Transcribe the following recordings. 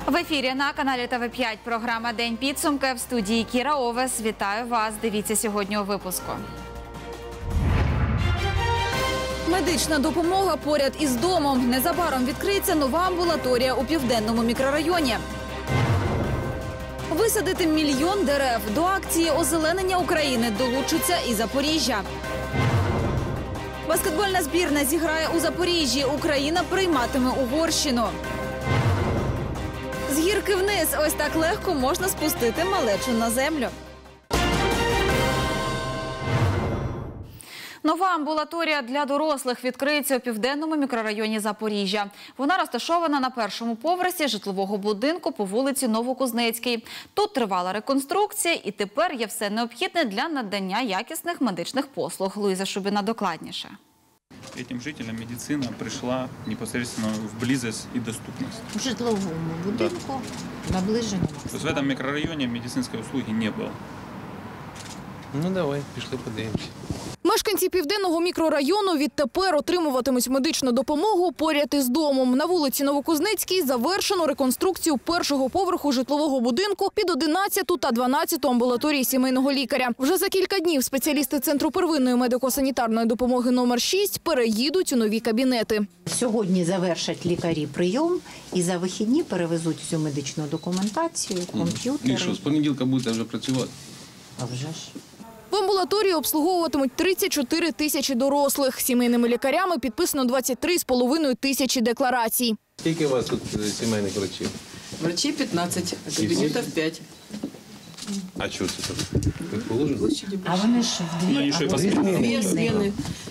В ефірі на каналі ТВ5 програма «День підсумки». В студії Кіра Овес. Вітаю вас. Дивіться сьогодні у випуску. Медична допомога поряд із домом. Незабаром відкриється нова амбулаторія у Південному мікрорайоні. Висадити 1 мільйон дерев. До акції озеленення України долучиться і Запоріжжя. Баскетбольна збірна зіграє у Запоріжжі. Україна прийматиме Угорщину. З гірки вниз. Ось так легко можна спустити малечу на землю. Нова амбулаторія для дорослих відкриється у Південному мікрорайоні Запоріжжя. Вона розташована на першому поверсі житлового будинку по вулиці Новокузнецькій. Тут тривала реконструкція і тепер є все необхідне для надання якісних медичних послуг. Луїза Шубіна докладніше. Этим жителям медицина пришла непосредственно в близость и доступность. В житловому будинку наближено. То есть в этом микрорайоне медицинской услуги не было. Ну давай, пішли подивимося. Мешканці Південного мікрорайону відтепер отримуватимуть медичну допомогу поряд із домом. На вулиці Новокузнецькій завершено реконструкцію першого поверху житлового будинку під 11-ту та 12-ту амбулаторії сімейного лікаря. Вже за кілька днів спеціалісти Центру первинної медико-санітарної допомоги номер 6 переїдуть у нові кабінети. Сьогодні завершать лікарі прийом і за вихідні перевезуть всю медичну документацію, комп'ютери. І що, з понеділка будете вже працювати? А вже ж. В амбулаторії обслуговуватимуть 34 тисячі дорослих. Сімейними лікарями підписано 23,5 тисячі декларацій. Скільки у вас тут сімейних врачів? Врачей 15, а кабинетов 5. А чого це так? Ви положили? А вони ж в Ну, дві. еще и або посмотрим. Две смены.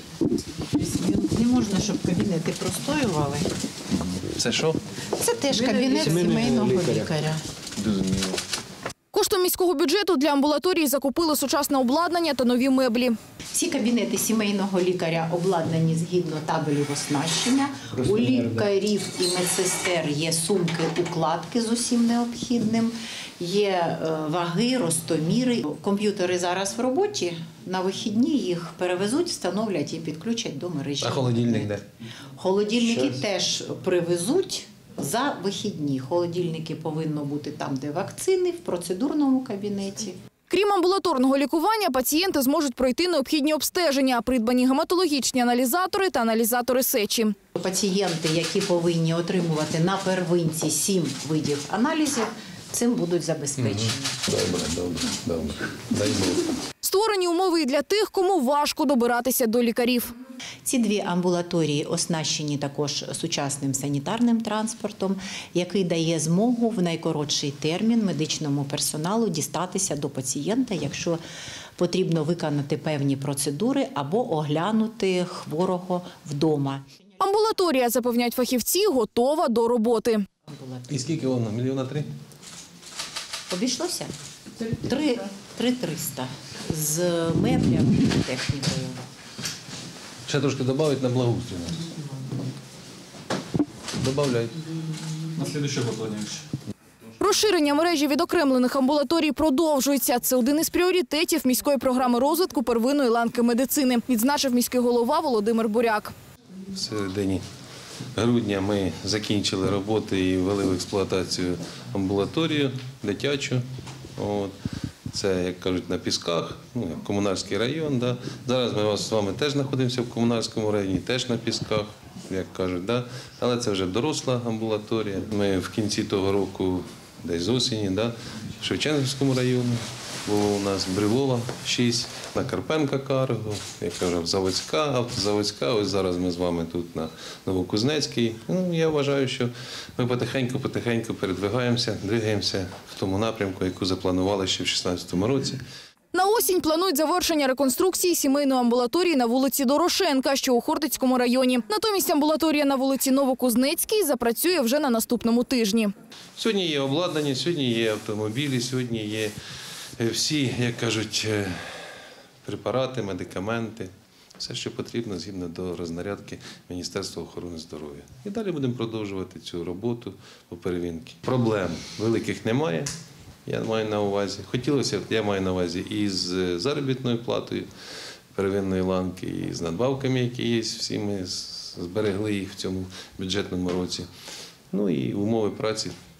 Не можна, щоб кабінети простоювали. Це що? Це теж кабінет сімейного лікаря. Зрозуміло. Коштом міського бюджету для амбулаторії закупили сучасне обладнання та нові меблі. Всі кабінети сімейного лікаря обладнані згідно табелів оснащення. У лікарів і медсестер є сумки-укладки з усім необхідним, є ваги, ростоміри. Комп'ютери зараз в роботі, на вихідні їх перевезуть, встановлять і підключать до мережі. А холодильник де? Холодильники теж привезуть за вихідні. Холодильники повинні бути там, де вакцини, в процедурному кабінеті. Крім амбулаторного лікування, пацієнти зможуть пройти необхідні обстеження, придбані гематологічні аналізатори та аналізатори сечі. Пацієнти, які повинні отримувати на первинці 7 видів аналізів, цим будуть забезпечені. Добре. Дай Бог. Створені умови і для тих, кому важко добиратися до лікарів. Ці дві амбулаторії оснащені також сучасним санітарним транспортом, який дає змогу в найкоротший термін медичному персоналу дістатися до пацієнта, якщо потрібно виконати певні процедури або оглянути хворого вдома. Амбулаторія, запевняють фахівці, готова до роботи. І скільки воно? 1,3 мільйона? Обійшлося? 3,300 з меблями і технікою. Ще трошки додають на благоустрій нас. Добавляють. На следующий год, Владимирович. Розширення мережі відокремлених амбулаторій продовжується. Це один із пріоритетів міської програми розвитку первинної ланки медицини, відзначив міський голова Володимир Буряк. В середині грудня ми закінчили роботи і ввели в експлуатацію амбулаторію дитячу. Це, як кажуть, на Пісках, Комунарський район. Да. Зараз ми з вами теж знаходимося в Комунарському районі, теж на Пісках, як кажуть. Да. Але це вже доросла амбулаторія. Ми в кінці того року, десь з осені, да, в Шевченківському районі було у нас Брилова 6, на Карпенка Карго, як кажу, Заводська, Автозаводська. Ось зараз ми з вами тут на Новокузнецькій. Я вважаю, що ми потихеньку передвигаємося, двигаємося в тому напрямку, яку запланували ще в 2016 році. На осінь планують завершення реконструкції сімейної амбулаторії на вулиці Дорошенка, що у Хортицькому районі. Натомість амбулаторія на вулиці Новокузнецькій запрацює вже на наступному тижні. Сьогодні є обладнання, сьогодні є автомобілі, сьогодні є всі, як кажуть, препарати, медикаменти. Все, що потрібно згідно до рознарядки Міністерства охорони здоров'я. І далі будемо продовжувати цю роботу по перевірці. Проблем великих немає. Я маю на увазі. Хотілося, я маю на увазі і з заробітною платою первинної ланки, і з надбавками, які є. Всі ми зберегли їх в цьому бюджетному році. Ну і умови праці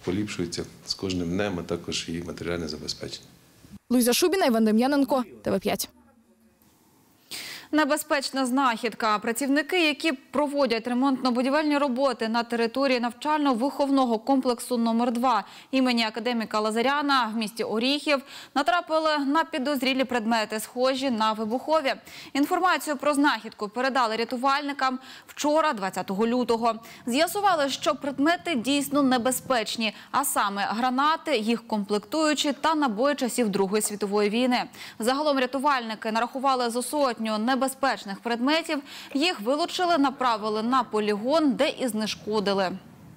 поліпшується з кожним днем, а також і матеріальне забезпечення. Луїза Шубіна, Іван Дем'яненко, ТВ5. Небезпечна знахідка. Працівники, які проводять ремонтно-будівельні роботи на території навчально-виховного комплексу номер 2 імені академіка Лазаряна в місті Оріхів, натрапили на підозрілі предмети, схожі на вибухові. Інформацію про знахідку передали рятувальникам вчора, 20 лютого. З'ясували, що предмети дійсно небезпечні, а саме гранати, їх комплектуючі та набої часів Другої світової війни. Загалом рятувальники нарахували зо сотню небезпечних предметів, їх вилучили, направили на полігон, де і знешкодили.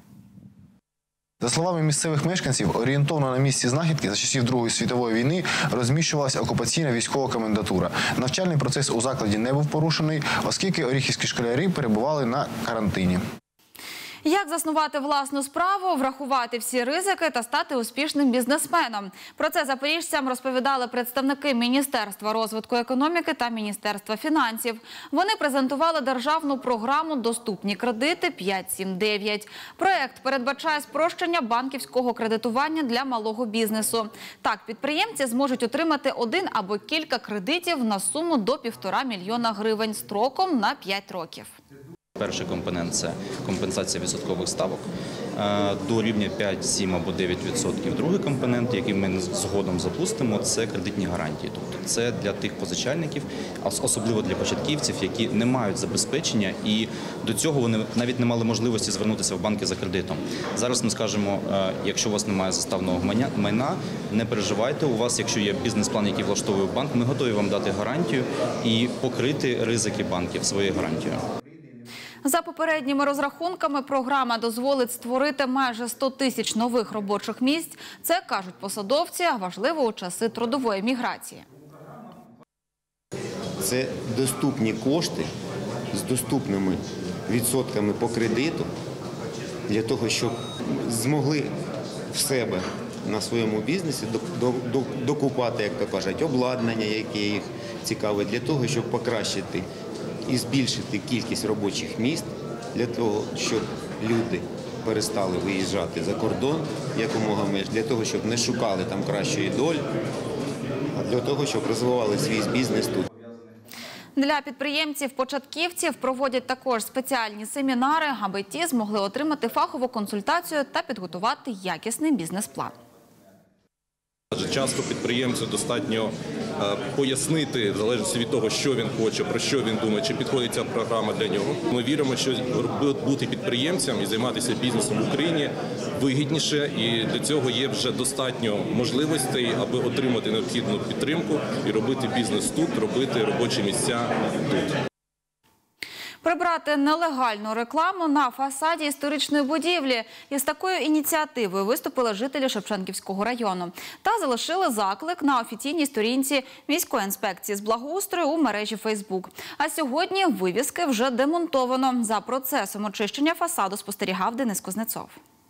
За словами місцевих мешканців, орієнтовно на місці знахідки за часів Другої світової війни розміщувалася окупаційна військова комендатура. Навчальний процес у закладі не був порушений, оскільки оріхівські школярі перебували на карантині. Як заснувати власну справу, врахувати всі ризики та стати успішним бізнесменом? Про це запоріжцям розповідали представники Міністерства розвитку економіки та Міністерства фінансів. Вони презентували державну програму «Доступні кредити 5-7-9». Проєкт передбачає спрощення банківського кредитування для малого бізнесу. Так, підприємці зможуть отримати один або кілька кредитів на суму до 1,5 мільйона гривень строком на 5 років. Перший компонент – це компенсація відсоткових ставок до рівня 5, 7 або 9%. Другий компонент, який ми згодом запустимо, це кредитні гарантії. Тобто це для тих позичальників, особливо для початківців, які не мають забезпечення і до цього вони навіть не мали можливості звернутися в банки за кредитом. Зараз ми скажемо, якщо у вас немає заставного майна, не переживайте, у вас, якщо є бізнес-план, який влаштовує банк, ми готові вам дати гарантію і покрити ризики банків своєю гарантією. За попередніми розрахунками, програма дозволить створити майже 100 тисяч нових робочих місць. Це, кажуть посадовці, важливо у часи трудової міграції. Це доступні кошти з доступними відсотками по кредиту для того, щоб змогли в себе на своєму бізнесі докупати, як то кажуть, обладнання, яке їх цікавить, для того, щоб покращити і збільшити кількість робочих місць, для того, щоб люди перестали виїжджати за кордон якомога менше, для того, щоб не шукали там кращої долі, а для того, щоб розвивали свій бізнес тут. Для підприємців-початківців проводять також спеціальні семінари, аби ті змогли отримати фахову консультацію та підготувати якісний бізнес-план. Часто підприємцю достатньо пояснити, в залежності від того, що він хоче, про що він думає, чи підходить ця програма для нього. Ми віримо, що бути підприємцем і займатися бізнесом в Україні вигідніше, і для цього є вже достатньо можливостей, аби отримати необхідну підтримку і робити бізнес тут, робити робочі місця тут. Прибрати нелегальну рекламу на фасаді історичної будівлі. Із такою ініціативою виступили жителі Шевченківського району. Та залишили заклик на офіційній сторінці міської інспекції з благоустрою у мережі Фейсбук. А сьогодні вивіски вже демонтовано. За процесом очищення фасаду спостерігав Денис Кузнецов.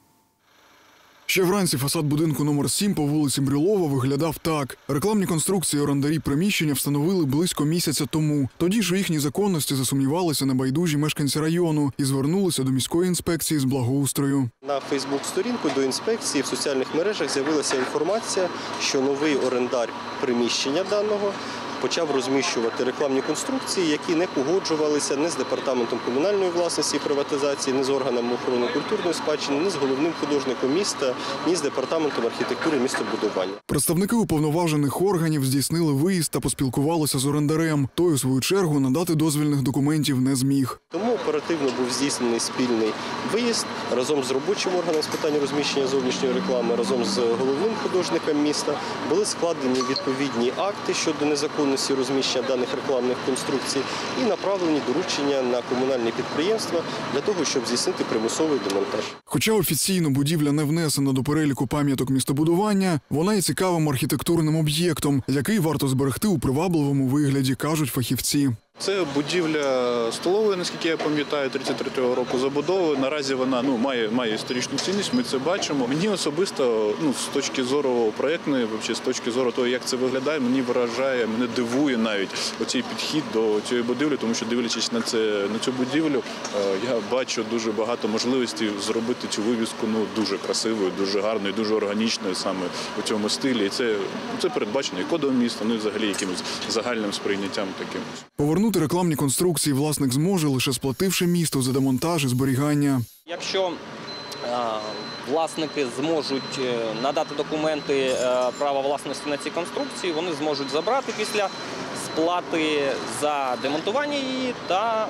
Ще вранці фасад будинку номер 7 по вулиці Брюлова виглядав так. Рекламні конструкції орендарі приміщення встановили близько місяця тому. Тоді ж у їхній законності засумнівалися небайдужі мешканці району і звернулися до міської інспекції з благоустрою. На Фейсбук-сторінку до інспекції в соціальних мережах з'явилася інформація, що новий орендар приміщення даного почав розміщувати рекламні конструкції, які не погоджувалися ні з Департаментом комунальної власності і приватизації, ні з органами охорони культурної спадщини, ні з головним художником міста, ні з Департаментом архітектури і містобудування. Представники уповноважених органів здійснили виїзд та поспілкувалися з орендарем. Той, у свою чергу, надати дозвільних документів не зміг. Тому оперативно був здійснений спільний виїзд разом з робочим органом з питань розміщення зовнішньої реклами, разом з головним художником міста. Були складені відповідні акти щодо незаконності розміщення даних рекламних конструкцій і направлені доручення на комунальні підприємства для того, щоб здійснити примусовий демонтаж. Хоча офіційно будівля не внесена до переліку пам'яток містобудування, вона є цікавим архітектурним об'єктом, який варто зберегти у привабливому вигляді, кажуть фахівці. Це будівля столової, наскільки я пам'ятаю, 33-го року забудови. Наразі вона має історичну цінність, ми це бачимо. Мені особисто, з точки зору проєктної, з точки зору того, як це виглядає, мені вражає, мене дивує навіть оцей підхід до цієї будівлі, тому що, дивлячись на цю будівлю, я бачу дуже багато можливостей зробити цю вивіску дуже красивою, дуже гарною, дуже органічною саме у цьому стилі. І це передбачено і кодом міста, і взагалі якимось загальним сприйняттям таким. Повернути рекламні конструкції власник зможе, лише сплативши місту за демонтаж і зберігання. Якщо власники зможуть надати документи права власності на ці конструкції, вони зможуть забрати після сплати за демонтування її та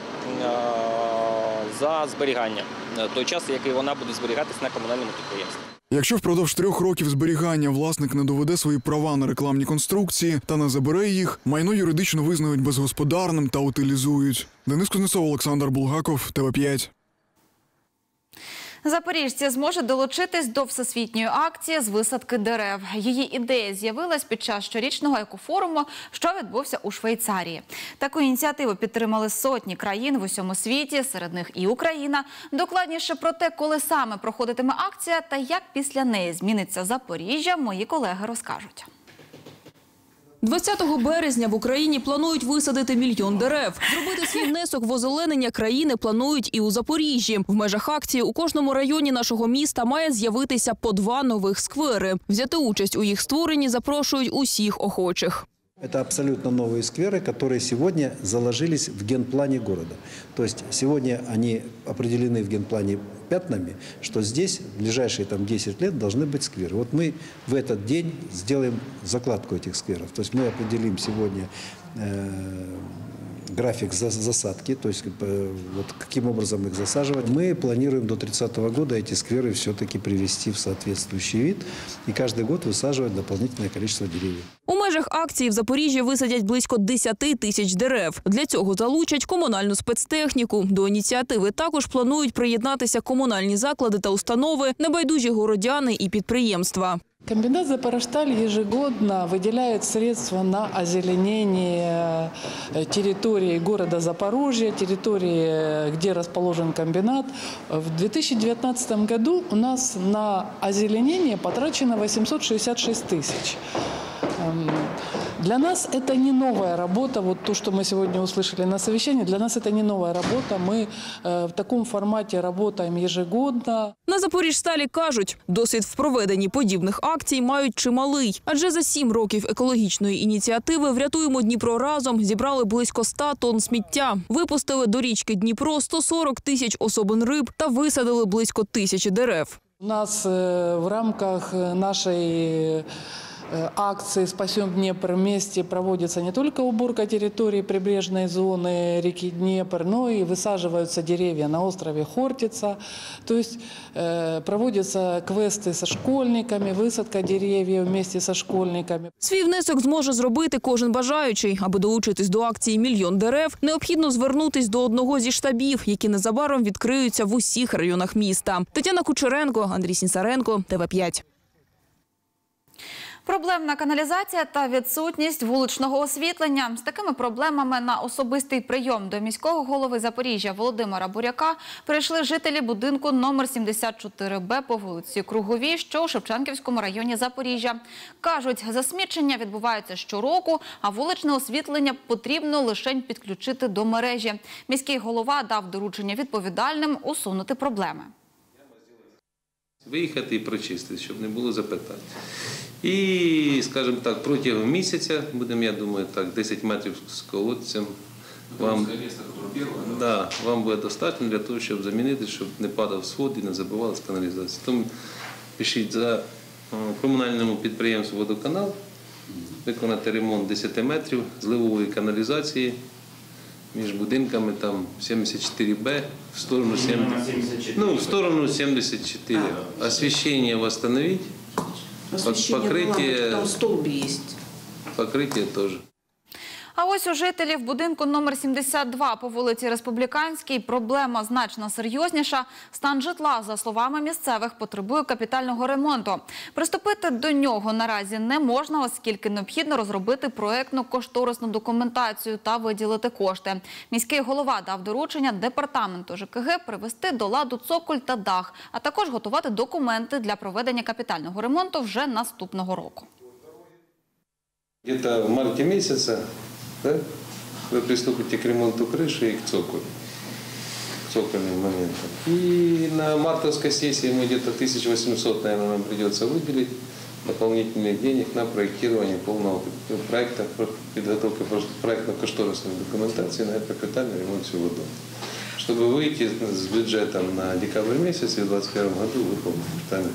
за зберігання, той час, який вона буде зберігатись на комунальному підприємстві. Якщо впродовж 3 років зберігання власник не доведе свої права на рекламні конструкції та не забере їх, майно юридично визнають безгосподарним та утилізують. Денис Кузнецов, Олександр Булгаков, ТВ5. Запоріжці зможуть долучитись до всесвітньої акції з висадки дерев. Її ідея з'явилась під час щорічного екофоруму, що відбувся у Швейцарії. Таку ініціативу підтримали сотні країн в усьому світі, серед них і Україна. Докладніше про те, коли саме проходитиме акція та як після неї зміниться Запоріжжя, мої колеги розкажуть. 20 березня в Україні планують висадити 1 мільйон дерев. Зробити свій внесок в озеленення країни планують і у Запоріжжі. В межах акції у кожному районі нашого міста має з'явитися по 2 нових сквери. Взяти участь у їх створенні запрошують усіх охочих. Это абсолютно новые скверы, которые сегодня заложились в генплане города. То есть сегодня они определены в генплане пятнами, что здесь в ближайшие 10 лет должны быть скверы. Вот мы в этот день сделаем закладку этих скверов. То есть мы определим сегодня график засадки, то есть каким образом их засаживать. Мы планируем до 30-го года эти скверы все-таки привести в соответствующий вид и каждый год высаживать дополнительное количество деревьев. У межах акції в Запоріжжі висадять близько 10 тисяч дерев. Для цього залучать комунальну спецтехніку. До ініціативи також планують приєднатися комунальні заклади та установи, небайдужі городяни і підприємства. Комбинат «Запорожсталь» ежегодно выделяет средства на озеленение территории города Запорожья, территории, где расположен комбинат. В 2019 году у нас на озеленение потрачено 866 тысяч. Для нас это не новая работа, вот то, что мы сегодня услышали на совещании, для нас это не новая работа, мы в таком формате работаем ежегодно. На Запоріжсталі кажуть, досвід в проведенні подібних акцій мають чималий. Адже за 7 років екологічної ініціативи «Врятуємо Дніпро разом» зібрали близько 100 тонн сміття. Випустили до річки Дніпро 140 тисяч особин риб та висадили близько 1000 дерев. У нас в рамках нашей акции «Спасем Днепр вместе» проводится не только уборка территории прибрежной зоны реки Днепр, но и высаживаются деревья на острове Хортица. То есть проводятся квесты со школьниками, высадка деревьев вместе со школьниками. Свій внесок зможе зробити кожен бажаючий. Аби долучитись до акції «1 мільйон дерев», необхідно звернутись до одного зі штабів, які незабаром відкриються в усіх районах міста. Тетяна Кучеренко, Андрій Сінцаренко, ТВ5. Проблемна каналізація та відсутність вуличного освітлення. З такими проблемами на особистий прийом до міського голови Запоріжжя Володимира Буряка прийшли жителі будинку номер 74Б по вулиці Круговій, що у Шевченківському районі Запоріжжя. Кажуть, засмічення відбуваються щороку, а вуличне освітлення потрібно лише підключити до мережі. Міський голова дав доручення відповідальним усунути проблеми. Виїхати і прочистити, щоб не було запитань. І, скажімо так, протягом місяця будемо, я думаю, 10 метрів з колодцем. Вам буде достатньо для того, щоб замінити, щоб не падав свод і не забивалась каналізація. Тому пишіть за комунальному підприємству «Водоканал» виконати ремонт 10 метрів зливової каналізації між будинками, там 74Б, в сторону 74. Освіщення восстановить. Покрытие, там столб есть. Покрытие тоже. А ось у жителів будинку номер 72 по вулиці Республіканській проблема значно серйозніша. Стан житла, за словами місцевих, потребує капітального ремонту. Приступити до нього наразі не можна, оскільки необхідно розробити проєктно-кошторисну документацію та виділити кошти. Міський голова дав доручення департаменту ЖКГ привести до ладу цоколь та дах, а також готувати документи для проведення капітального ремонту вже наступного року. Где-то в марте месяце, да, вы приступите к ремонту крыши и к цоколю, цокольным моментам. И на мартовской сессии мы где-то 1800, наверное, нам придется выделить дополнительных денег на проектирование полного проекта, подготовку проектно-кошторисной документации на капитальный ремонт всего дома. Чтобы выйти с бюджетом на декабрь месяц и в 2021 году выполнить капитальный.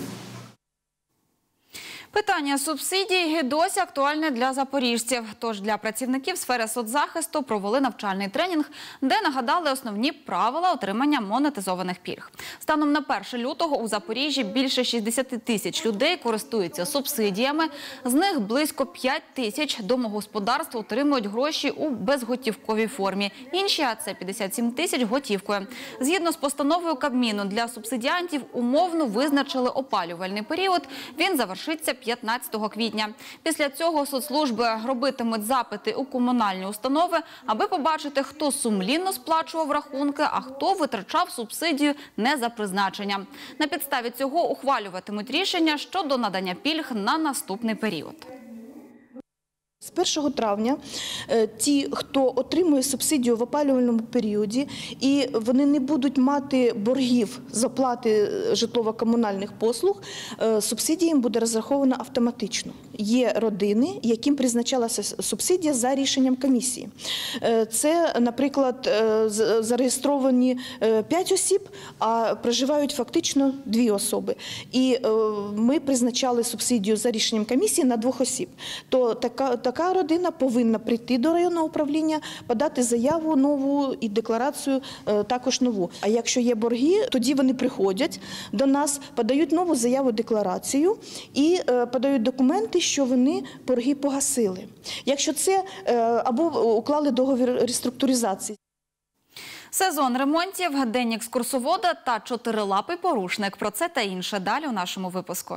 Питання субсидій досі актуальне для запоріжців. Тож для працівників сфери соцзахисту провели навчальний тренінг, де нагадали основні правила отримання монетизованих пільг. Станом на 1 лютого у Запоріжжі більше 60 тисяч людей користуються субсидіями. З них близько 5 тисяч домогосподарств отримують гроші у безготівковій формі. Інші, а це 57 тисяч, готівкою. Згідно з постановою Кабміну, для субсидіантів умовно визначили опалювальний період. Він завершиться 15 квітня. Після цього соцслужби робитимуть запити у комунальні установи, аби побачити, хто сумлінно сплачував рахунки, а хто витрачав субсидію не за призначенням. На підставі цього ухвалюватимуть рішення щодо надання пільг на наступний період. З 1 травня ті, хто отримує субсидію в опалювальному періоді, і вони не будуть мати боргів з оплати житлово-комунальних послуг, субсидія їм буде розрахована автоматично. Є родини, яким призначалася субсидія за рішенням комісії. Це, наприклад, зареєстровані 5 осіб, а проживають фактично 2 особи. І ми призначали субсидію за рішенням комісії на 2 осіб. То така родина повинна прийти до районного управління, подати заяву нову і декларацію також нову. А якщо є борги, тоді вони приходять до нас, подають нову заяву-декларацію і подають документи, що вони борги погасили. Якщо це або уклали договір реструктуризації. Сезон ремонтів, день екскурсовода та чотирилапий порушник. Про це та інше далі у нашому випуску.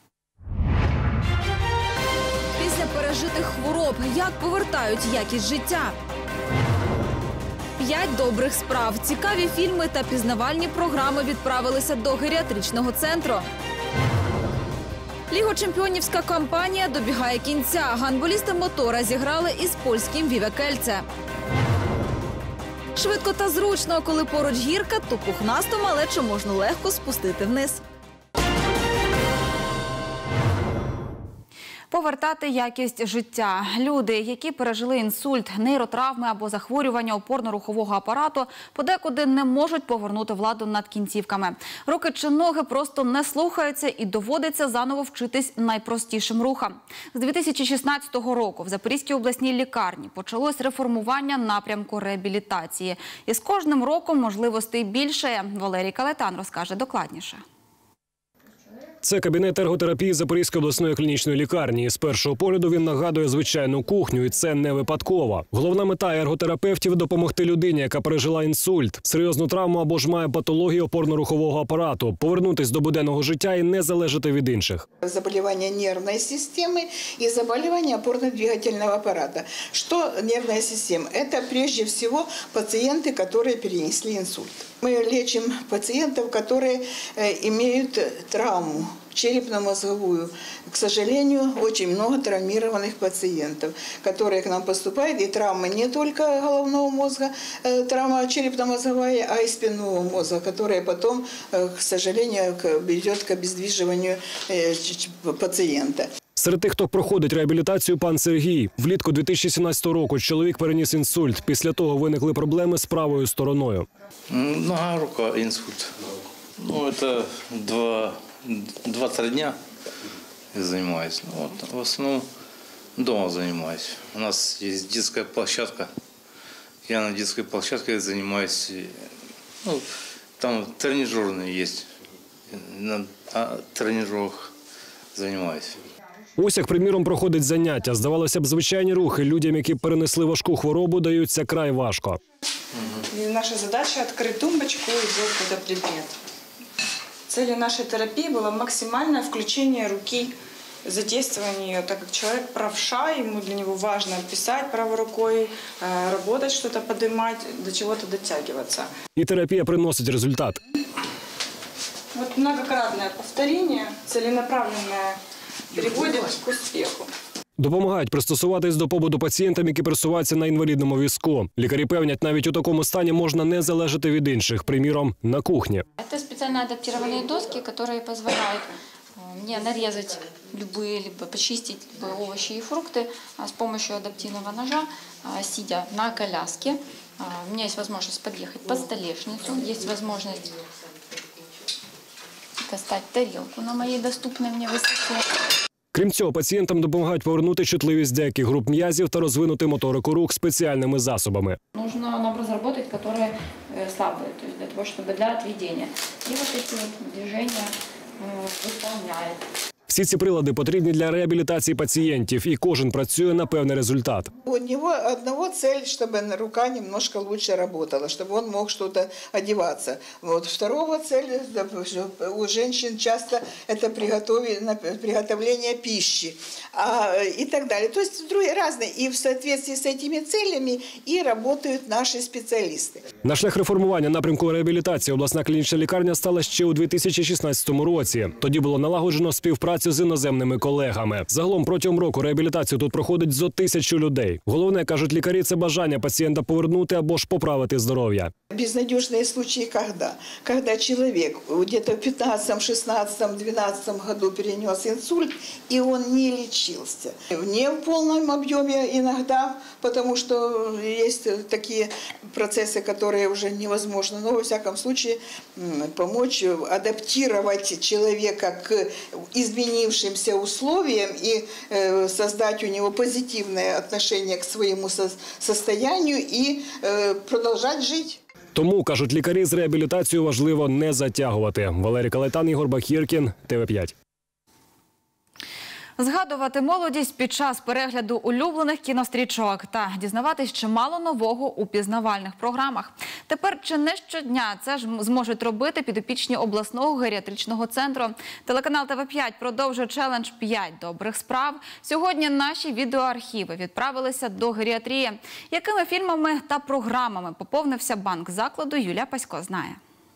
Після пережитих хвороб, як повертають якість життя. 5 добрих справ. Цікаві фільми та пізнавальні програми відправилися до геріатричного центру. Лігочемпіонівська кампанія добігає кінця. Гандболісти «Мотора» зіграли із польським «Віве Кельце». Швидко та зручно, коли поруч гірка, то пухнасту малечу можна легко спустити вниз. Повертати якість життя. Люди, які пережили інсульт, нейротравми або захворювання опорно-рухового апарату, подекуди не можуть повернути владу над кінцівками. Руки чи ноги просто не слухаються і доводиться заново вчитись найпростішим рухам. З 2016 року в Запорізькій обласній лікарні почалось реформування напрямку реабілітації. І з кожним роком можливостей більше. Валерій Калетан розкаже докладніше. Це кабінет ерготерапії Запорізької обласної клінічної лікарні. З першого погляду він нагадує звичайну кухню, і це не випадково. Головна мета ерготерапевтів – допомогти людині, яка пережила інсульт, серйозну травму або ж має патологію опорно-рухового апарату, повернутись до буденного життя і не залежати від інших. Заболевания нервной системы и заболевания опорно-двигательного аппарата. Что нервная система? Это прежде всего пациенты, которые перенесли инсульт. Мы лечим пациентов, которые имеют травму черепно-мозговую. К сожалению, очень много травмированных пациентов, которые к нам поступают. И травмы не только головного мозга, травма черепно-мозговая, а и спинного мозга, которая потом, к сожалению, ведет к обездвиживанию пациента. Серед тих, хто проходить реабілітацію, пан Сергій. Влітку 2017 року чоловік переніс інсульт. Після того виникли проблеми з правою стороною. Нога, рука, инсульт. Это 2-3 дня я занимаюсь. В основном дома занимаюсь. У нас есть детская площадка. Я на детской площадке занимаюсь. Там тренажерные есть. На тренажерах занимаюсь. Ось як, приміром, проходить заняття. Здавалося б, звичайні рухи людям, які перенесли важку хворобу, даються край важко. И наша задача – открыть тумбочку и взять туда предмет. Целью нашей терапии было максимальное включение руки, задействование ее, так как человек правша, для него важно писать правой рукой, работать, что-то поднимать, до чего-то дотягиваться. І терапія приносить результат. Вот многократное повторение, целенаправленное, приводит к успеху. Допомагають пристосуватись до побуту пацієнтам, які пересуваються на інвалідному візку. Лікарі певнять, навіть у такому стані можна не залежати від інших, приміром, на кухні. Це спеціально адаптовані доски, які дозволяють мне нарезать любые, либо почистить овощи и фрукты с помощью адаптивного ножа, сидя на коляске. У меня есть возможность подъехать под столешницу, есть возможность достать тарелку на моей доступной мне высоте. Крім цього, пацієнтам допомагають повернути чутливість деяких груп м'язів та розвинути моторику рук спеціальними засобами. Нужно нам разработать, которые слабые, то есть для того, чтобы для отведения. И вот эти вот движения выполняет. Всі ці прилади потрібні для реабілітації пацієнтів, і кожен працює на певний результат. У него одного цель, чтобы рука немножко лучше работала, чтобы он мог что-то одеваться. Вот. Второго цель у женщин часто это приготовление пищи и так далее. То есть разные. И в соответствии с этими целями и работают наши специалисты. На шлях реформування напрямку реабілітації обласна клінічна лікарня стала ще у 2016 році. Тоді було налагоджено співпрацю з іноземними колегами. Загалом протягом року реабілітацію тут проходить зо 1000 людей. Головне, кажуть лікарі, це бажання пацієнта повернути або ж поправити здоров'я. Безнадежные случаи когда? Когда человек где-то в 15, 16, 12 году перенес инсульт, и он не лечился. Не в полном объеме иногда, потому что есть такие процессы, которые уже невозможно. Но, во всяком случае, помочь адаптировать человека к изменившимся условиям и создать у него позитивное отношение к своему состоянию и продолжать жить. Тому, кажуть лікарі, з реабілітацією важливо не затягувати. Валерій Калайтан, Ігор Бахіркін, ТВ5. Згадувати молодість під час перегляду улюблених кінострічок та дізнаватись чимало нового у пізнавальних програмах. Тепер чи не щодня це ж зможуть робити підопічні обласного геріатричного центру. Телеканал ТВ5 продовжує челендж «5 добрих справ». Сьогодні наші відеоархіви відправилися до геріатрії. Якими фільмами та програмами поповнився банк закладу, Юлія Пасько знає.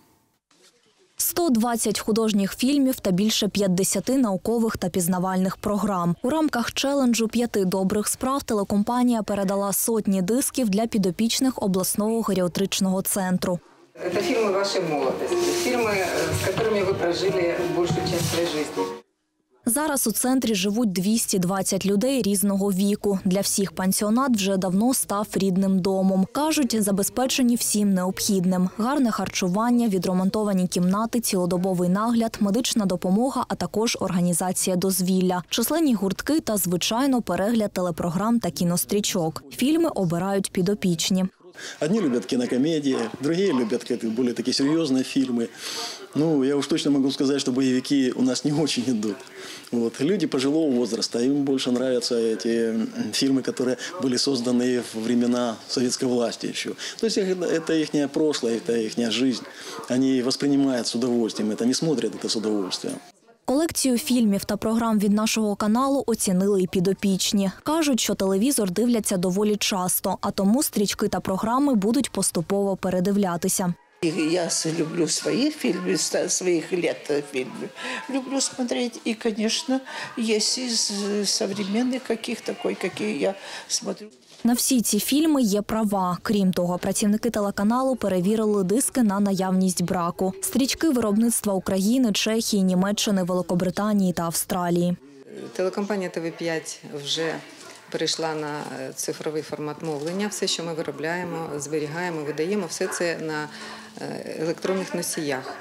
120 художніх фільмів та більше 50 наукових та пізнавальних програм. У рамках челенджу «5 добрих справ» телекомпанія передала сотні дисків для підопічних обласного геріатричного центру. Це фільми вашої молодості, фільми, з якими ви прожили більшу частину своєї життя. Зараз у центрі живуть 220 людей різного віку. Для всіх пансіонат вже давно став рідним домом. Кажуть, забезпечені всім необхідним. Гарне харчування, відремонтовані кімнати, цілодобовий нагляд, медична допомога, а також організація дозвілля. Численні гуртки та, звичайно, перегляд телепрограм та кінострічок. Фільми обирають підопічні. Одни любят кинокомедии, другие любят более такие серьезные фильмы. Ну, я уж точно могу сказать, что боевики у нас не очень идут. Вот. Люди пожилого возраста, им больше нравятся эти фильмы, которые были созданы в времена советской власти еще. То есть это их прошлое, это их жизнь. Они воспринимают с удовольствием это, не смотрят это с удовольствием. Колекцію фільмів та програм від нашого каналу оцінили і підопічні. Кажуть, що телевізор дивляться доволі часто, а тому стрічки та програми будуть поступово передивлятися. Я люблю свои фильмы, своих лет фильмы. Люблю смотреть. И, конечно, есть из современных каких-то, какие я смотрю. На всі ці фільми є права. Крім того, працівники телеканалу перевірили диски на наявність браку. Стрічки виробництва України, Чехії, Німеччини, Великобританії та Австралії. Телекомпанія ТВ5 вже перейшла на цифровий формат мовлення. Все, що ми виробляємо, зберігаємо, видаємо, все це на електронних носіях.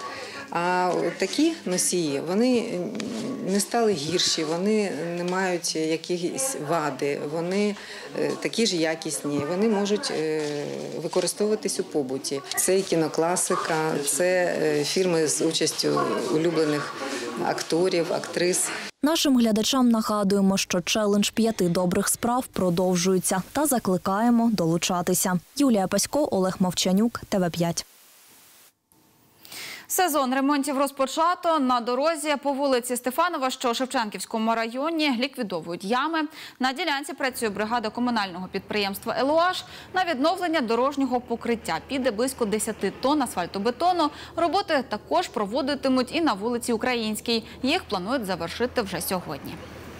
А такі носії, вони не стали гірші, вони не мають якісь вади, вони такі ж якісні, вони можуть використовуватись у побуті. Це і кінокласика, це фільми з участю улюблених акторів, актрис. Нашим глядачам нагадуємо, що челендж 5 добрих справ продовжується та закликаємо долучатися. Юлія Пасько, Олег Мовчанюк, ТВ5. Сезон ремонтів розпочато. На дорозі по вулиці Стефанова, що у Шевченківському районі, ліквідовують ями. На ділянці працює бригада комунального підприємства «Елуаш». На відновлення дорожнього покриття піде близько 10 тонн асфальтобетону. Роботи також проводитимуть і на вулиці Українській. Їх планують завершити вже сьогодні.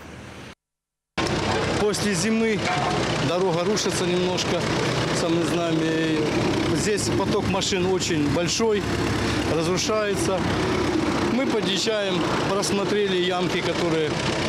После зимы дорога рушится немножко, сами знаем. Здесь поток машин очень большой, разрушается. Мы подъезжаем, просмотрели ямки, которые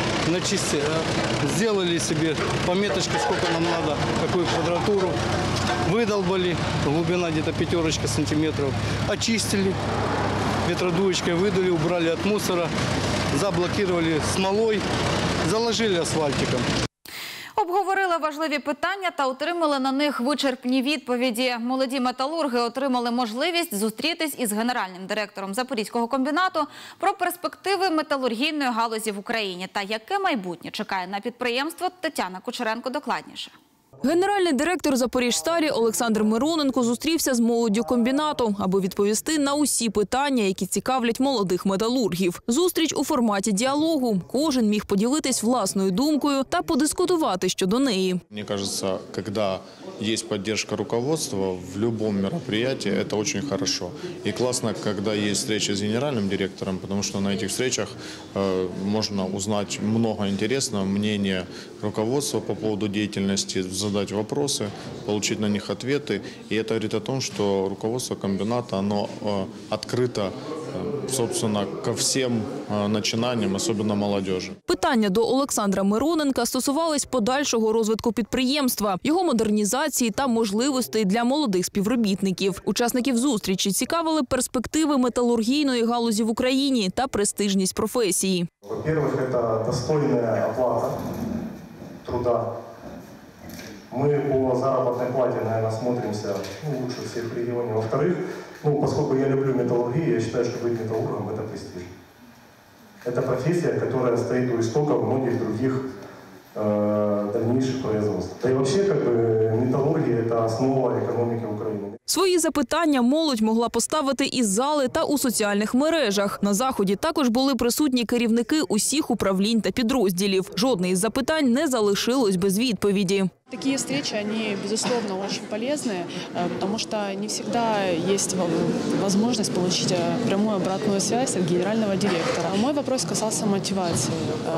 сделали себе пометочки, сколько нам надо, какую квадратуру. Выдолбали, глубина где-то 5 сантиметров. Очистили, ветродуечкой выдали, убрали от мусора, заблокировали смолой, заложили асфальтиком. Обговорили важливі питання та отримали на них вичерпні відповіді. Молоді металурги отримали можливість зустрітись із генеральним директором Запорізького комбінату про перспективи металургійної галузі в Україні та яке майбутнє чекає на підприємство. Тетяна Кучеренко докладніше. Генеральний директор «Запоріжсталі» Олександр Мироненко зустрівся з молоддю комбінату, аби відповісти на усі питання, які цікавлять молодих металургів. Зустріч у форматі діалогу. Кожен міг поділитись власною думкою та подискутувати щодо неї. Мне кажется, когда есть поддержка руководства в любом мероприятии, это очень хорошо. И классно, когда есть встреча с генеральным директором, потому что на этих встречах можно узнать много интересного, мнение руководства по поводу деятельности, задать вопросы, получить на них ответы. И это говорит о том, что руководство комбината, оно открыто, собственно, ко всем начинаниям, особенно молодежи. Питання до Олександра Мироненка стосувались подальшого розвитку підприємства, його модернізації та можливостей для молодих співробітників. Учасників зустрічі цікавили перспективи металургійної галузі в Україні та престижність професії. Во-первых, это достойная оплата труда. Мы по заработной плате, наверное, смотримся лучше всех в регионе. Во-вторых, поскольку я люблю металлургию, я считаю, что быть металлургом – это престиж. Это профессия, которая стоит у истоков многих других дальнейших производств. Да и вообще, металлургия – это основа экономики Украины. Свої запитання молодь могла поставити із зали та у соціальних мережах. На заході також були присутні керівники усіх управлінь та підрозділів. Жодне із запитань не залишилось без відповіді. Такие встречи, они, безусловно, очень полезны, потому что не всегда есть возможность получить прямую обратную связь от генерального директора. Мой вопрос касался мотивации.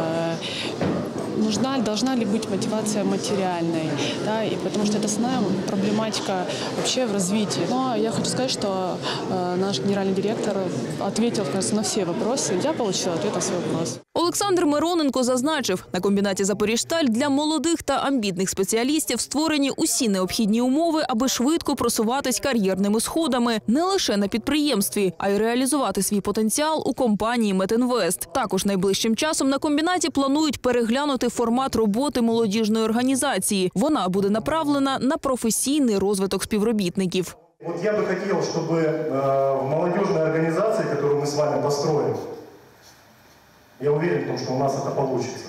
Должна ли быть мотивация материальной? Да, и потому что это основная проблематика вообще в развитии. Но я хочу сказать, что наш генеральный директор ответил, кажется, на все вопросы. Я получила ответ на свой вопрос. Олександр Мироненко зазначив, на комбінаті «Запоріжсталь» для молодих та амбітних спеціалістів створені усі необхідні умови, аби швидко просуватись кар'єрними сходами не лише на підприємстві, а й реалізувати свій потенціал у компанії «Метінвест». Також найближчим часом на комбінаті планують переглянути формат роботи молодіжної організації. Вона буде направлена на професійний розвиток співробітників. Вот я бы хотел, чтобы в молодежной организации, которую мы с вами построим, я уверен в том, что у нас это получится,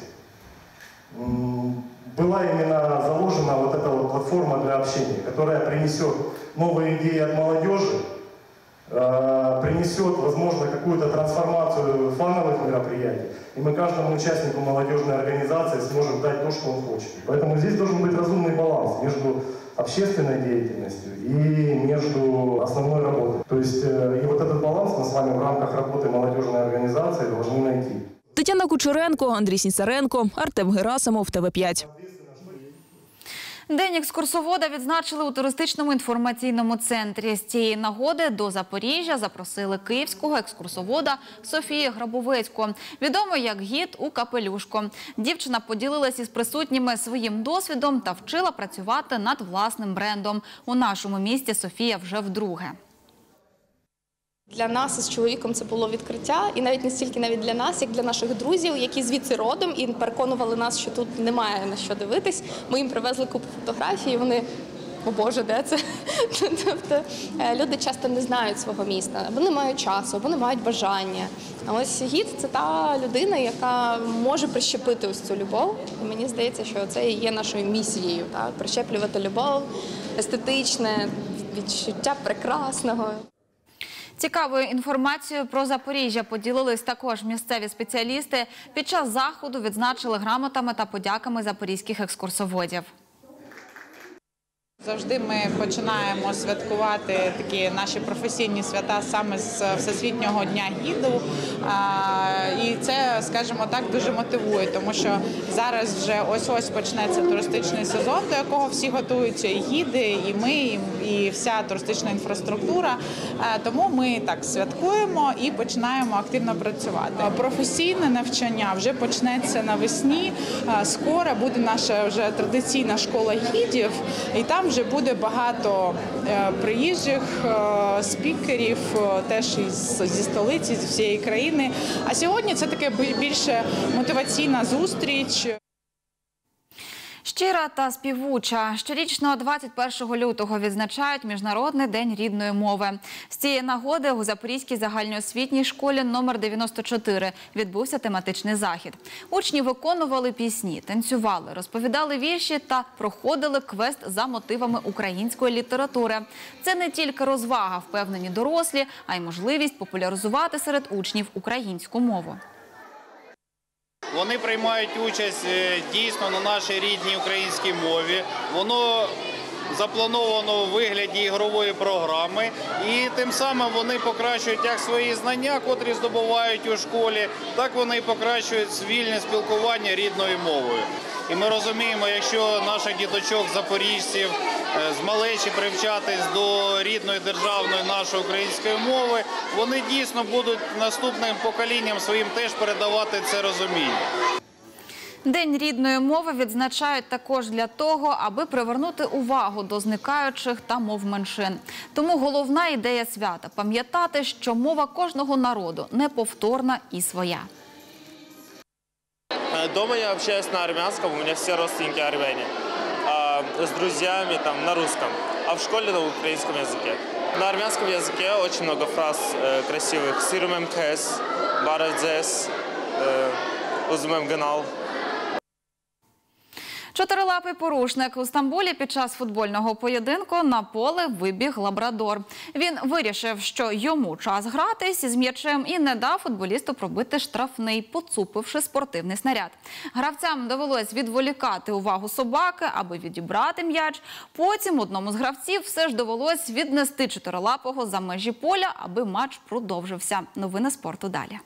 была именно заложена вот эта вот платформа для общения, которая принесет новые идеи от молодежи, принесет, возможно, какую-то трансформацию фановых мероприятий, и мы каждому участнику молодежной организации сможем дать то, что он хочет. Поэтому здесь должен быть разумный баланс между общественной деятельностью и между основной работой. То есть и вот этот баланс мы с вами в рамках работы молодежной организации должны найти. Тетяна Кучеренко, Андрій Сінцаренко, Артем Герасимов, ТВ5. День екскурсовода відзначили у туристичному інформаційному центрі. З цієї нагоди до Запоріжжя запросили київського екскурсовода Софію Грабовецьку, відому як гід у капелюшку. Дівчина поділилась із присутніми своїм досвідом та вчила працювати над власним брендом. У нашому місті Софія вже вдруге. Для нас з чоловіком це було відкриття, і навіть не стільки навіть для нас, як для наших друзів, які звідси родом і переконували нас, що тут немає на що дивитись. Ми їм привезли купу фотографій, і вони: о Боже, де це? Тобто люди часто не знають свого міста, вони мають часу, вони мають бажання. А ось гід – це та людина, яка може прищепити ось цю любов. І мені здається, що це і є нашою місією, так? Прищеплювати любов, естетичне, відчуття прекрасного. Цікавою інформацією про Запоріжжя поділились також місцеві спеціалісти. Під час заходу відзначили грамотами та подяками запорізьких екскурсоводів. Завжди ми починаємо святкувати такі наші професійні свята саме з Всесвітнього дня гіду. І це, скажімо так, дуже мотивує, тому що зараз вже ось-ось почнеться туристичний сезон, до якого всі готуються, і гіди, і ми, і вся туристична інфраструктура. Тому ми так святкуємо і починаємо активно працювати. Професійне навчання вже почнеться навесні. Скоро буде наша вже традиційна школа гідів, і там вже буде багато приїжджих спікерів, теж зі столиці, зі всієї країни. А сьогодні це таке більше мотиваційна зустріч. Щира та співуча. Щорічно 21 лютого відзначають Міжнародний день рідної мови. З цієї нагоди у Запорізькій загальноосвітній школі номер 94 відбувся тематичний захід. Учні виконували пісні, танцювали, розповідали вірші та проходили квест за мотивами української літератури. Це не тільки розвага, впевнені дорослі, а й можливість популяризувати серед учнів українську мову. Вони приймають участь дійсно на нашій рідній українській мові. Воно заплановано у вигляді ігрової програми. І тим самим вони покращують як свої знання, котрі здобувають у школі, так вони покращують вільне спілкування рідною мовою. І ми розуміємо, якщо наших діточок, запоріжців з малечі привчатись до рідної державної нашої української мови, вони дійсно будуть наступним поколінням своїм теж передавати це розуміння. День рідної мови відзначають також для того, аби привернути увагу до зникаючих та мов меншин. Тому головна ідея свята – пам'ятати, що мова кожного народу неповторна і своя. Дома я общаюсь на армянском, у меня все родственники армяне. С друзьями там на русском, а в школе на украинском языке. На армянском языке очень много фраз красивых. Сирумем кэс, барадзес, узумем генал. Чотирилапий порушник. У Стамбулі під час футбольного поєдинку на поле вибіг лабрадор. Він вирішив, що йому час гратись з м'ячем і не дав футболісту пробити штрафний, поцупивши спортивний снаряд. Гравцям довелось відволікати увагу собаки, аби відібрати м'яч. Потім одному з гравців все ж довелось віднести чотирилапого за межі поля, аби матч продовжився. Новини спорту далі.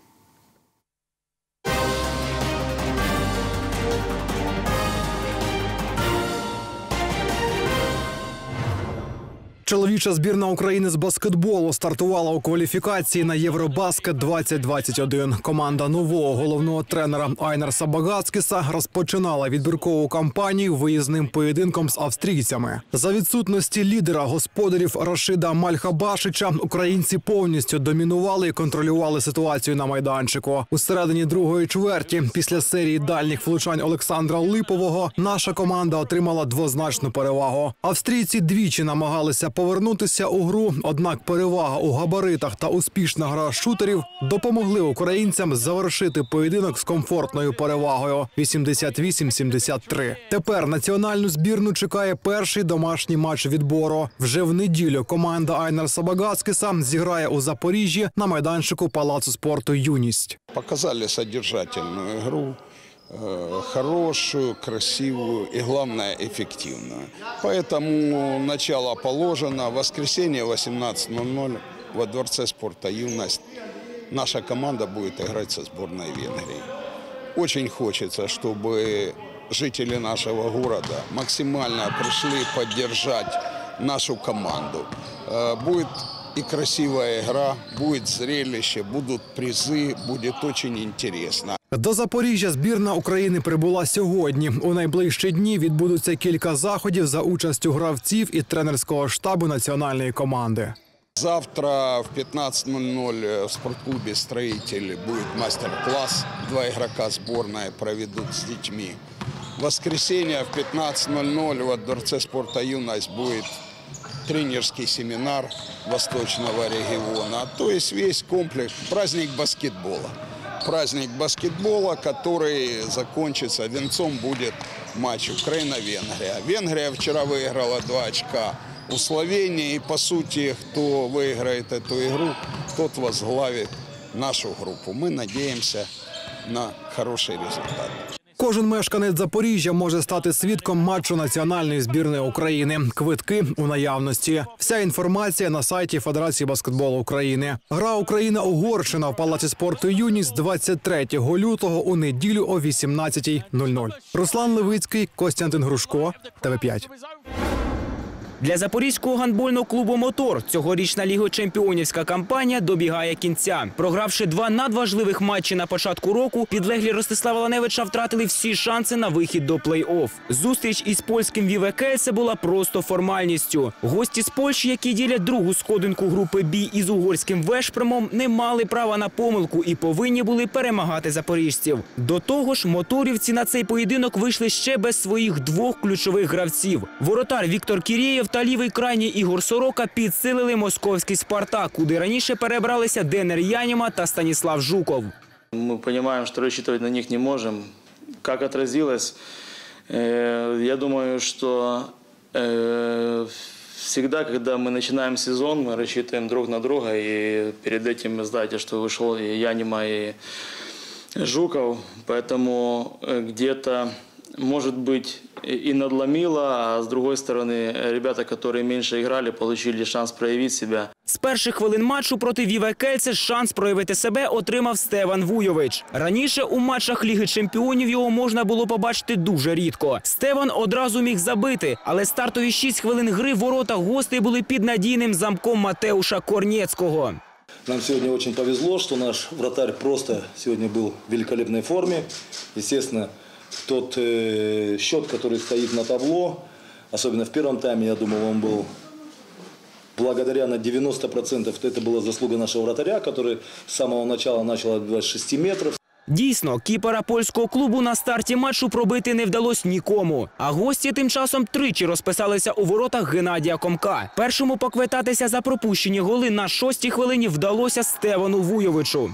Чоловіча збірна України з баскетболу стартувала у кваліфікації на Євробаскет 2021. Команда нового головного тренера Айнарса Багацкіса розпочинала відбіркову кампанію виїзним поєдинком з австрійцями. За відсутності лідера господарів Рашида Мальхабашича українці повністю домінували і контролювали ситуацію на майданчику. У середині другої чверті, після серії дальніх влучань Олександра Липового, наша команда отримала двозначну перевагу. Австрійці двічі намагалися повернутися у гру, однак перевага у габаритах та успішна гра шутерів допомогли українцям завершити поєдинок з комфортною перевагою – 88-73. Тепер національну збірну чекає перший домашній матч відбору. Вже в неділю команда Айнарса Багацкіса зіграє у Запоріжжі на майданчику Палацу спорту «Юність». Показали содержательную игру. Хорошую, красивую и, главное, эффективную. Поэтому начало положено. Воскресенье 18:00 во Дворце спорта «Юность». Наша команда будет играть со сборной Венгрии. Очень хочется, чтобы жители нашего города максимально пришли поддержать нашу команду. Будет и красивая игра, будет зрелище, будут призы, будет очень интересно. До Запоріжжя збірна України прибула сьогодні. У найближчі дні відбудуться кілька заходів за участю гравців і тренерського штабу національної команди. Завтра в 15:00 в спортклубе «Строитель» будет мастер-класс. 2 игрока сборной проведут с детьми. В воскресенье в 15:00 во Дворце спорта «Юность» будет тренерский семинар Восточного региона. То есть весь комплекс, праздник баскетбола. Праздник баскетбола, который закончится, венцом будет матч Украина-Венгрия. Венгрия вчера выиграла 2 очка у Словении. И, по сути, кто выиграет эту игру, тот возглавит нашу группу. Мы надеемся на хороший результат. Кожен мешканець Запоріжжя може стати свідком матчу національної збірної України. Квитки у наявності. Вся інформація на сайті Федерації баскетболу України. Гра Україна-Угорщина в Палаці спорту «Юність» 23 лютого у неділю о 18:00. Руслан Левицький, Костянтин Грушко, ТВ5. Для запорізького гандбольного клубу «Мотор» цьогорічна лігочемпіонівська кампанія добігає кінця. Програвши 2 надважливих матчі на початку року, підлеглі Ростислава Ланевича втратили всі шанси на вихід до плей-офф. Зустріч із польським Віве Кельце була просто формальністю. Гості з Польщі, які ділять другу сходинку групи «Бі» із угорським Вешпремом, не мали права на помилку і повинні були перемагати запоріжців. До того ж, моторівці на цей поєдинок вийшли ще без своїх 2 ключових гравців. Воротар Віктор Кірєєв та лівий крайній Ігор Сорока підсилили московський «Спартак», куди раніше перебралися Денер Яніма та Станіслав Жуков. Мы понимаем, что рассчитывать на них не можем. Как отразилось, я думаю, что всегда, когда мы начинаем сезон, мы рассчитываем друг на друга. И перед этим вы знаете, что вышел и Янима, и Жуков. Поэтому где-то, может быть, и надломило, а с другой стороны, ребята, которые меньше играли, получили шанс проявить себя. З перших хвилин матчу проти Віве Кельце шанс проявити себе отримав Стеван Вуйович. Раніше у матчах Ліги чемпіонів його можна було побачити дуже рідко. Стеван одразу міг забити, але стартові 6 хвилин гри в воротах гостей були під надійним замком Матеуша Корнєцького. Нам сегодня очень повезло, что наш вратарь просто сегодня был в великолепной форме. Естественно, тот счет, который стоит на табло, особенно в первом тайме, я думаю, он был благодаря на 90%. Это была заслуга нашего вратаря, который с самого начала начал отбивать 6 метров. Дійсно, кіпера польського клубу на старті матчу пробити не вдалося нікому. А гості тим часом тричі розписалися у воротах Геннадія Комка. Першому поквитатися за пропущені голи на 6-й хвилині вдалося Стевану Вуйовичу.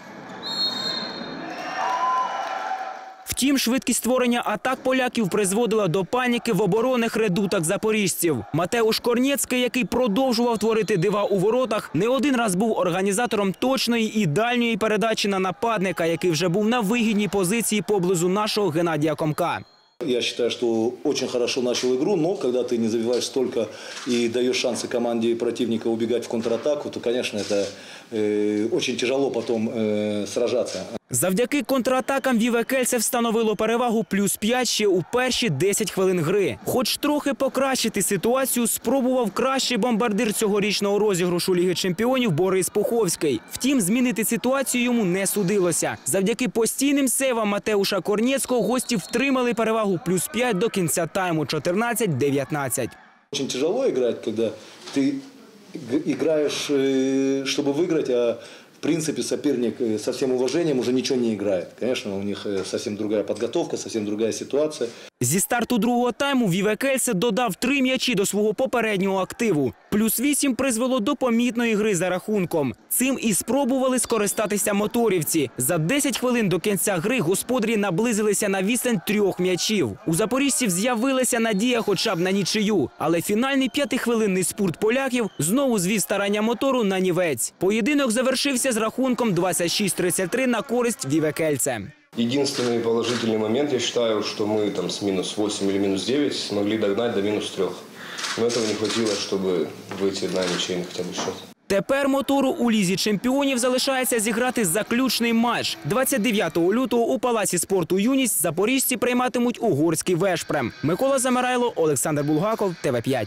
Втім, швидкість створення атак поляків призводила до паніки в оборонних редутах запоріжців. Матеуш Корнєцький, який продовжував творити дива у воротах, не один раз був організатором точної і дальньої передачі на нападника, який вже був на вигідній позиції поблизу нашого Геннадія Комка. Я считаю, что очень хорошо начал игру, но когда ты не забиваешь столько и даешь шансы команде противника убегать в контратаку, то, конечно, это очень тяжело потом сражаться. Завдяки контратакам Віве Кельце встановило перевагу +5 ще у перші 10 хвилин гри. Хоч трохи покращити ситуацію спробував кращий бомбардир цьогорічного розіграшу Ліги чемпіонів Борис Пуховський. Втім, змінити ситуацію йому не судилося. Завдяки постійним сейвам Матеуша Корнєцького гості втримали перевагу +5 до кінця тайму 14-19. Очень тяжело играть, когда ты играешь, чтобы выиграть, а в принципе соперник со всем уважением уже ничего не играет. Конечно, у них совсем другая подготовка, совсем другая ситуация. Зі старту другого тайму Віве Кельце додав 3 м'ячі до свого попереднього активу. +8 призвело до помітної гри за рахунком. Цим і спробували скористатися моторівці. За 10 хвилин до кінця гри господарі наблизилися на відстань 3 м'ячів. У запоріжців з'явилася надія хоча б на нічию. Але фінальний 5-хвилинний спурт поляків знову звів старання мотору на нівець. Поєдинок завершився з рахунком 26-33 на користь Віве Кельце. Единственный положительный момент, я считаю, что мы там с -8 или -9 смогли догнать до -3. Но этого не хватило, чтобы выйти на ничейный хотя бы счет. Тепер мотору у Лізі чемпіонів залишається зіграти заключний матч. 29 лютого у Палаці спорту «Юність» запоріжці прийматимуть угорський Вешпрем. Микола Замирайло, Олександр Булгаков, ТВ5.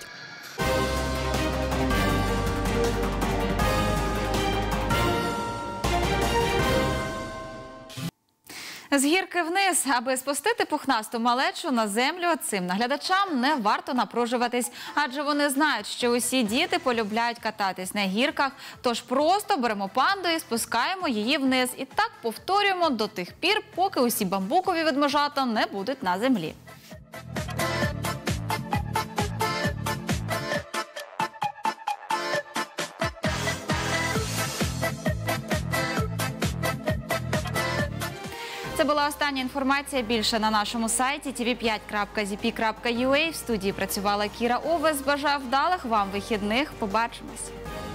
З гірки вниз. Аби спустити пухнасту малечу на землю, цим наглядачам не варто напружуватись. Адже вони знають, що усі діти полюбляють кататись на гірках. Тож просто беремо панду і спускаємо її вниз. І так повторюємо до тих пір, поки усі бамбукові ведмежата не будуть на землі. Це була остання інформація. Більше на нашому сайті tv5.zp.ua. В студії працювала Кіра Овес. Бажаю вдалих вам вихідних. Побачимось.